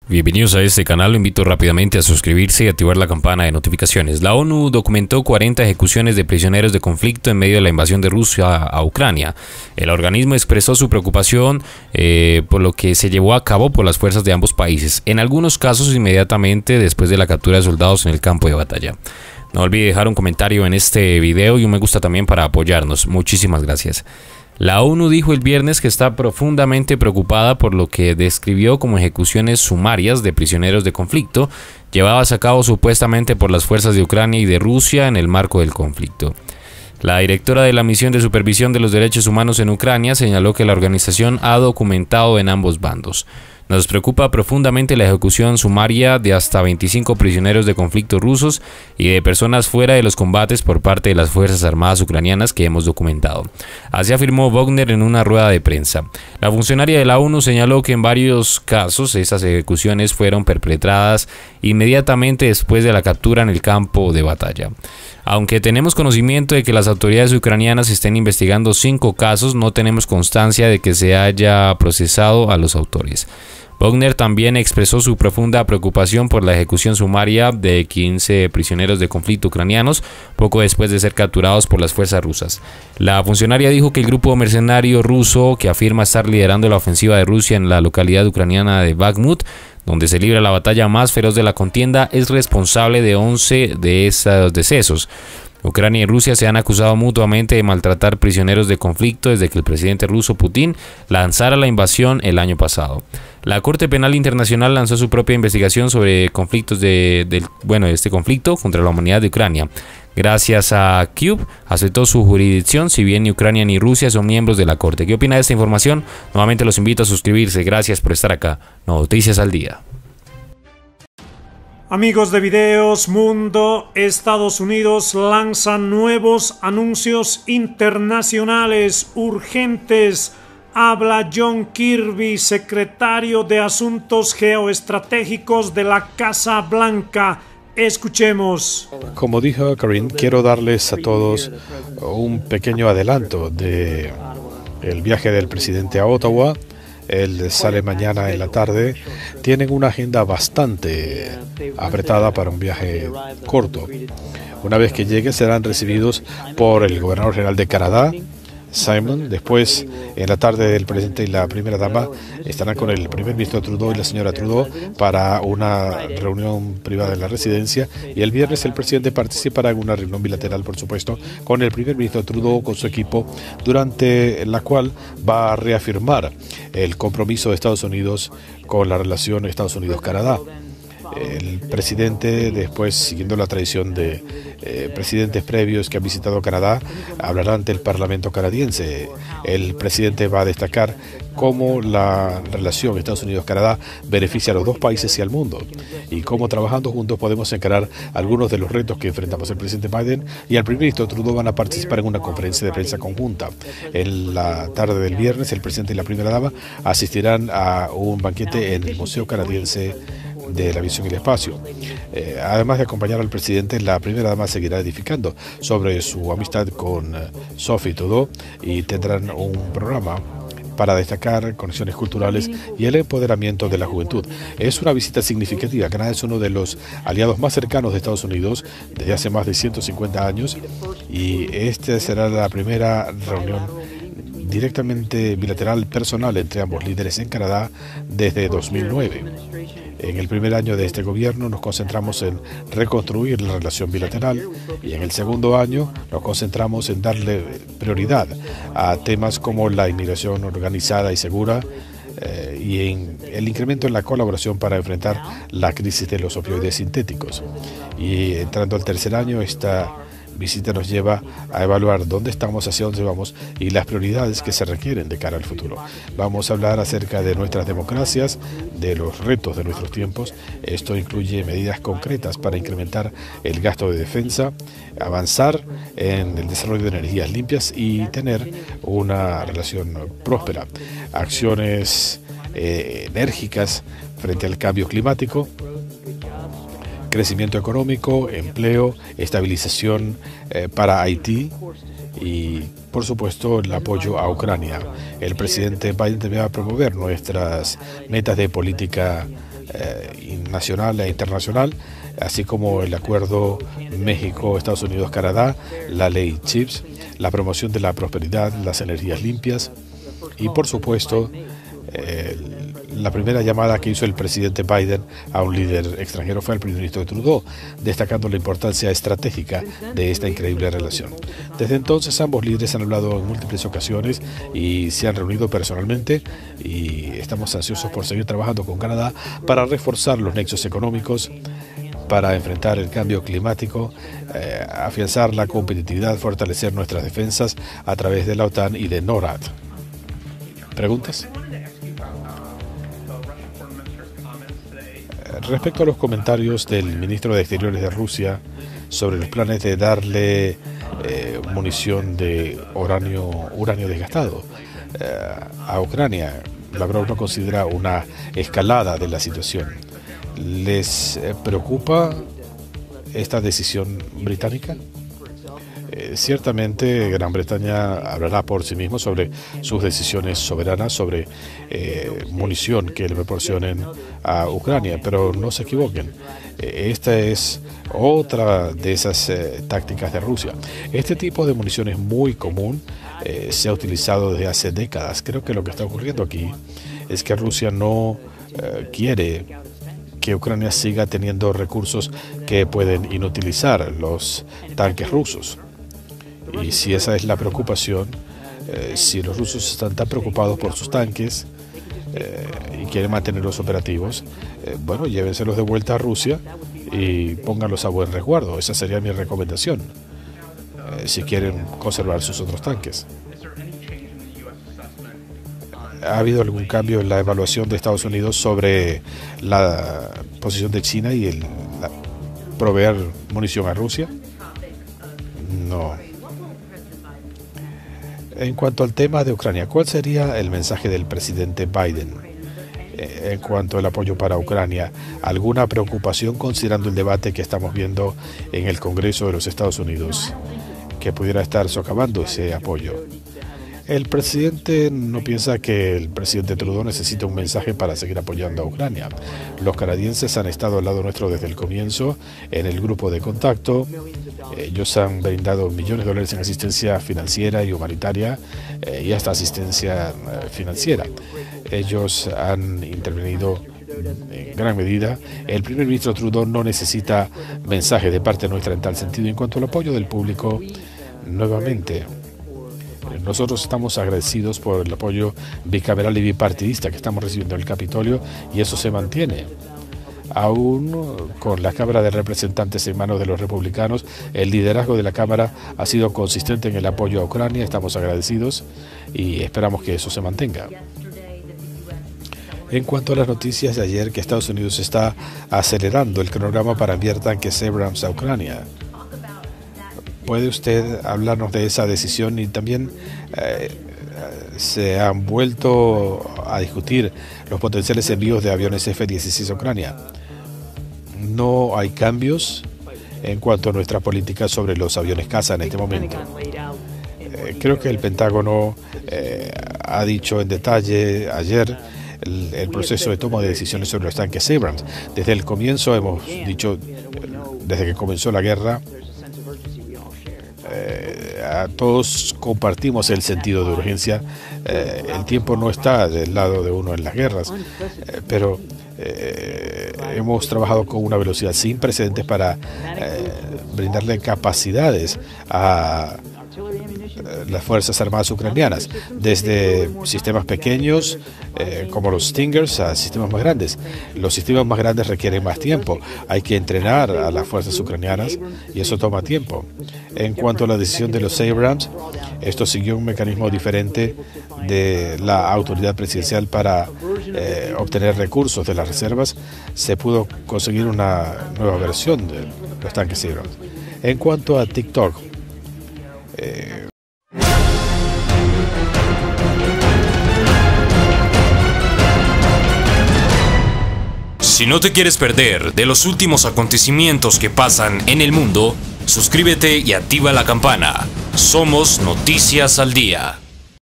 Bienvenidos a este canal, lo invito rápidamente a suscribirse y activar la campana de notificaciones. La ONU documentó 40 ejecuciones de prisioneros de conflicto en medio de la invasión de Rusia a Ucrania. El organismo expresó su preocupación por lo que se llevó a cabo por las fuerzas de ambos países, en algunos casos inmediatamente después de la captura de soldados en el campo de batalla. No olvide dejar un comentario en este video y un me gusta también para apoyarnos. Muchísimas gracias. La ONU dijo el viernes que está profundamente preocupada por lo que describió como ejecuciones sumarias de prisioneros de conflicto llevadas a cabo supuestamente por las fuerzas de Ucrania y de Rusia en el marco del conflicto. La directora de la Misión de Supervisión de los Derechos Humanos en Ucrania señaló que la organización ha documentado en ambos bandos. Nos preocupa profundamente la ejecución sumaria de hasta 25 prisioneros de conflicto rusos y de personas fuera de los combates por parte de las Fuerzas Armadas ucranianas que hemos documentado. Así afirmó Wagner en una rueda de prensa. La funcionaria de la ONU señaló que en varios casos esas ejecuciones fueron perpetradas inmediatamente después de la captura en el campo de batalla. Aunque tenemos conocimiento de que las autoridades ucranianas estén investigando 5 casos, no tenemos constancia de que se haya procesado a los autores. Wagner también expresó su profunda preocupación por la ejecución sumaria de 15 prisioneros de conflicto ucranianos poco después de ser capturados por las fuerzas rusas. La funcionaria dijo que el grupo mercenario ruso que afirma estar liderando la ofensiva de Rusia en la localidad ucraniana de Bakhmut, donde se libra la batalla más feroz de la contienda, es responsable de 11 de esos decesos. Ucrania y Rusia se han acusado mutuamente de maltratar prisioneros de conflicto desde que el presidente ruso Putin lanzara la invasión el año pasado. La Corte Penal Internacional lanzó su propia investigación sobre conflictos este conflicto contra la humanidad de Ucrania. Gracias a Kyiv aceptó su jurisdicción, si bien ni Ucrania ni Rusia son miembros de la Corte. ¿Qué opina de esta información? Nuevamente los invito a suscribirse. Gracias por estar acá. Noticias al día. Amigos de Videos Mundo, Estados Unidos lanza nuevos anuncios internacionales urgentes. Habla John Kirby, secretario de Asuntos Geoestratégicos de la Casa Blanca. Escuchemos. Como dijo Karine, quiero darles a todos un pequeño adelanto de el viaje del presidente a Ottawa. Él sale mañana en la tarde. Tienen una agenda bastante apretada para un viaje corto. Una vez que llegue serán recibidos por el gobernador general de Canadá, Simon. Después, en la tarde, el presidente y la primera dama estarán con el primer ministro Trudeau y la señora Trudeau para una reunión privada en la residencia. Y el viernes el presidente participará en una reunión bilateral, por supuesto, con el primer ministro Trudeau, con su equipo, durante la cual va a reafirmar el compromiso de Estados Unidos con la relación Estados Unidos-Canadá. El presidente, después, siguiendo la tradición de presidentes previos que han visitado Canadá, hablará ante el Parlamento canadiense. El presidente va a destacar cómo la relación Estados Unidos-Canadá beneficia a los dos países y al mundo, y cómo trabajando juntos podemos encarar algunos de los retos que enfrentamos. El presidente Biden y el primer ministro Trudeau van a participar en una conferencia de prensa conjunta. En la tarde del viernes, el presidente y la primera dama asistirán a un banquete en el Museo Canadiense de la Aviación y el Espacio. Además de acompañar al presidente, la primera dama seguirá edificando sobre su amistad con Sophie Trudeau y tendrán un programa para destacar conexiones culturales y el empoderamiento de la juventud. Es una visita significativa. Canadá es uno de los aliados más cercanos de Estados Unidos desde hace más de 150 años y esta será la primera reunión directamente bilateral personal entre ambos líderes en Canadá desde 2009. En el primer año de este gobierno nos concentramos en reconstruir la relación bilateral y en el segundo año nos concentramos en darle prioridad a temas como la inmigración organizada y segura y en el incremento en la colaboración para enfrentar la crisis de los opioides sintéticos. Y entrando al tercer año, esta visita nos lleva a evaluar dónde estamos, hacia dónde vamos y las prioridades que se requieren de cara al futuro. Vamos a hablar acerca de nuestras democracias, de los retos de nuestros tiempos. Esto incluye medidas concretas para incrementar el gasto de defensa, avanzar en el desarrollo de energías limpias y tener una relación próspera. Acciones enérgicas frente al cambio climático, crecimiento económico, empleo, estabilización para Haití y, por supuesto, el apoyo a Ucrania. El presidente Biden debe promover nuestras metas de política nacional e internacional, así como el acuerdo México-Estados Unidos-Canadá, la ley CHIPS, la promoción de la prosperidad, las energías limpias y, por supuesto, la primera llamada que hizo el presidente Biden a un líder extranjero fue al primer ministro Trudeau, destacando la importancia estratégica de esta increíble relación. Desde entonces, ambos líderes han hablado en múltiples ocasiones y se han reunido personalmente, y estamos ansiosos por seguir trabajando con Canadá para reforzar los nexos económicos, para enfrentar el cambio climático, afianzar la competitividad, fortalecer nuestras defensas a través de la OTAN y de NORAD. ¿Preguntas? Respecto a los comentarios del ministro de Exteriores de Rusia sobre los planes de darle munición de uranio desgastado a Ucrania, Lavrov no considera una escalada de la situación. ¿Les preocupa esta decisión británica? Ciertamente Gran Bretaña hablará por sí mismo sobre sus decisiones soberanas sobre munición que le proporcionen a Ucrania, pero no se equivoquen, esta es otra de esas tácticas de Rusia. Este tipo de munición es muy común, se ha utilizado desde hace décadas. Creo que lo que está ocurriendo aquí es que Rusia no quiere que Ucrania siga teniendo recursos que pueden inutilizar los tanques rusos. Y si esa es la preocupación, si los rusos están tan preocupados por sus tanques y quieren mantenerlos operativos, bueno, llévenselos de vuelta a Rusia y pónganlos a buen resguardo. Esa sería mi recomendación, si quieren conservar sus otros tanques. ¿Ha habido algún cambio en la evaluación de Estados Unidos sobre la posición de China y proveer munición a Rusia? No. En cuanto al tema de Ucrania, ¿cuál sería el mensaje del presidente Biden en cuanto al apoyo para Ucrania? ¿Alguna preocupación considerando el debate que estamos viendo en el Congreso de los Estados Unidos que pudiera estar socavando ese apoyo? El presidente no piensa que el presidente Trudeau necesita un mensaje para seguir apoyando a Ucrania. Los canadienses han estado al lado nuestro desde el comienzo en el grupo de contacto. Ellos han brindado millones de dólares en asistencia financiera y humanitaria y hasta asistencia financiera. Ellos han intervenido en gran medida. El primer ministro Trudeau no necesita mensajes de parte nuestra en tal sentido. En cuanto al apoyo del público, nuevamente, nosotros estamos agradecidos por el apoyo bicameral y bipartidista que estamos recibiendo en el Capitolio, y eso se mantiene. Aún con la Cámara de Representantes en manos de los republicanos, el liderazgo de la Cámara ha sido consistente en el apoyo a Ucrania. Estamos agradecidos y esperamos que eso se mantenga. En cuanto a las noticias de ayer, que Estados Unidos está acelerando el cronograma para enviar tanques Abrams a Ucrania, ¿puede usted hablarnos de esa decisión? Y también se han vuelto a discutir los potenciales envíos de aviones F-16 a Ucrania. No hay cambios en cuanto a nuestra política sobre los aviones caza en este momento. Creo que el Pentágono ha dicho en detalle ayer el proceso de toma de decisiones sobre los tanques Abrams. Desde el comienzo hemos dicho, desde que comenzó la guerra, todos compartimos el sentido de urgencia. El tiempo no está del lado de uno en las guerras, pero hemos trabajado con una velocidad sin precedentes para brindarle capacidades a las Fuerzas Armadas ucranianas, desde sistemas pequeños como los Stingers a sistemas más grandes. Los sistemas más grandes requieren más tiempo. Hay que entrenar a las fuerzas ucranianas y eso toma tiempo. En cuanto a la decisión de los Abrams, esto siguió un mecanismo diferente de la autoridad presidencial para obtener recursos de las reservas. Se pudo conseguir una nueva versión de los tanques Abrams. En cuanto a TikTok, si no te quieres perder de los últimos acontecimientos que pasan en el mundo, suscríbete y activa la campana. Somos Noticias al Día.